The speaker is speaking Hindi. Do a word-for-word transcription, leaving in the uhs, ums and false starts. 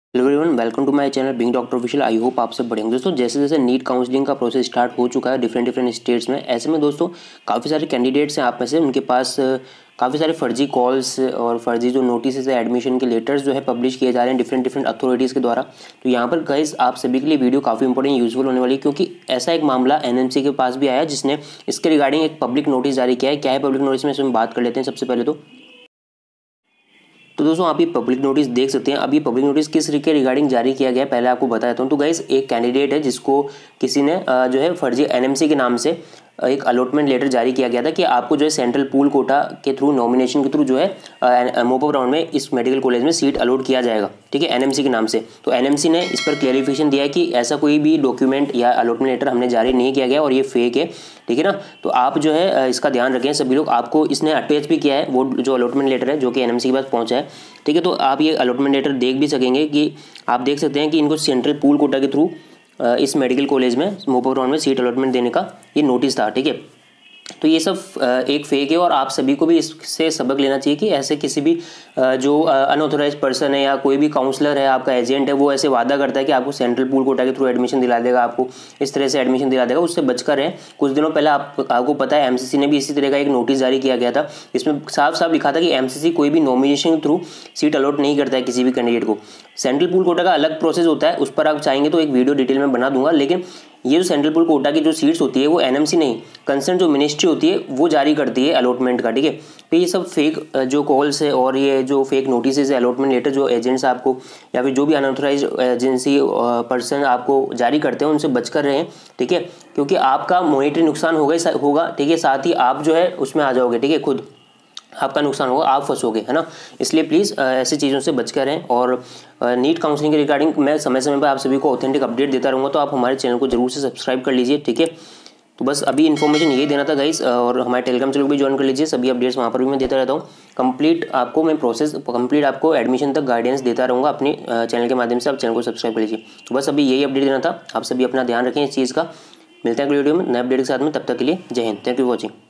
Hello everyone, welcome to my channel being doctor official. I hope आप सब बढ़िया होंगे। दोस्तों, जैसे जैसे नीट काउंसलिंग का प्रोसेस स्टार्ट हो चुका है डिफरेंट डिफरेंट स्टेट्स में, ऐसे में दोस्तों काफ़ी सारे कैंडिडेट्स हैं आप में से, उनके पास काफ़ी सारे फर्जी कॉल्स और फर्जी जो नोटिस है एडमिशन के लेटर्स जो है पब्लिश किए जा रहे हैं डिफरेंट डिफरेंट अथॉरिटीज़ के द्वारा। तो यहाँ पर गाइस आप सभी के लिए वीडियो काफ़ी इंपॉर्टेंट यूजफुल होने वाली है, क्योंकि ऐसा एक मामला एनएमसी के पास भी आया जिसने इसके रिगार्डिंग एक पब्लिक नोटिस जारी किया है। क्या है पब्लिक नोटिस में, इसमें बात कर लेते हैं सबसे पहले तो तो दोस्तों आप ये पब्लिक नोटिस देख सकते हैं। अब ये पब्लिक नोटिस किस के रिगार्डिंग जारी किया गया है पहले आपको बताता हूँ। तो गाइस एक कैंडिडेट है जिसको किसी ने जो है फर्जी एनएमसी के नाम से एक अलॉटमेंट लेटर जारी किया गया था कि आपको जो है सेंट्रल पूल कोटा के थ्रू नॉमिनेशन के थ्रू जो है मोपो राउंड में इस मेडिकल कॉलेज में सीट अलॉट किया जाएगा, ठीक है, एनएमसी के नाम से। तो एनएमसी ने इस पर क्लेरिफिकेशन दिया है कि ऐसा कोई भी डॉक्यूमेंट या अलॉटमेंट लेटर हमने जारी नहीं किया गया और ये फेक है, ठीक है ना। तो आप जो है इसका ध्यान रखें सभी लोग। आपको इसने अटैच भी किया है वो जो अलॉटमेंट लेटर है जो कि एनएमसी के पास पहुंचा है, ठीक है। तो आप ये अलॉटमेंट लेटर देख भी सकेंगे कि आप देख सकते हैं कि इनको सेंट्रल पूल कोटा के थ्रू इस मेडिकल कॉलेज में मोपो राउंड में सीट अलॉटमेंट देने का ये नोटिस था, ठीक है। तो ये सब एक फेक है और आप सभी को भी इससे सबक लेना चाहिए कि ऐसे किसी भी जो अनऑथोराइज पर्सन है या कोई भी काउंसलर है, आपका एजेंट है, वो ऐसे वादा करता है कि आपको सेंट्रल पूल कोटा के थ्रू एडमिशन दिला देगा, आपको इस तरह से एडमिशन दिला देगा, उससे बचकर रहें। कुछ दिनों पहले आप आपको पता है एमसीसी ने भी इसी तरह का एक नोटिस जारी किया गया था। इसमें साफ साफ लिखा था कि एमसीसी कोई भी नॉमिनेशन के थ्रू सीट अलॉट नहीं करता है किसी भी कैंडिडेट को। सेंट्रल पूल कोटा का अलग प्रोसेस होता है, उस पर आप चाहेंगे तो एक वीडियो डिटेल में बना दूंगा, लेकिन ये जो सेंट्रल पूल कोटा की जो सीट्स होती है वो एनएमसी नहीं, कंसर्न जो मिनिस्ट्री होती है वो जारी करती है अलॉटमेंट का, ठीक है। तो ये सब फेक जो कॉल्स है और ये जो फेक नोटिस है अलॉटमेंट लेटर जो एजेंट्स आपको या फिर जो भी अनऑथराइज एजेंसी पर्सन आपको जारी करते हैं उनसे बचकर रहें, ठीक है, क्योंकि आपका मॉनेटरी नुकसान होगा होगा ठीक है, साथ ही आप जो है उसमें आ जाओगे, ठीक है, खुद आपका नुकसान होगा, आप फंसोगे, है ना। इसलिए प्लीज़ ऐसी चीज़ों से बचकर रहें। और नीट काउंसलिंग के रिगार्डिंग मैं समय समय पर आप सभी को ऑथेंटिक अपडेट देता रहूँगा, तो आप हमारे चैनल को जरूर से सब्सक्राइब कर लीजिए, ठीक है। तो बस अभी इन्फॉर्मेशन यही देना था गाइस, और हमारे टेलीग्राम चैनल को भी ज्वाइन कर लीजिए, सभी अपडेट्स वहाँ पर भी मैं देता रहता हूँ। कंप्लीट आपको मैं प्रोसेस कंप्लीट आपको एडमिशन तक गाइडेंस देता रहूँगा अपने चैनल के माध्यम से। आप चैनल को सब्सक्राइब कर लीजिए। तो बस अभी यही अपडेट देना था, आप सभी अपना ध्यान रखें इस चीज़ का। मिलते हैं अगली वीडियो में नए अपडेट के साथ में, तब तक के लिए जय Hind, thank you for watching.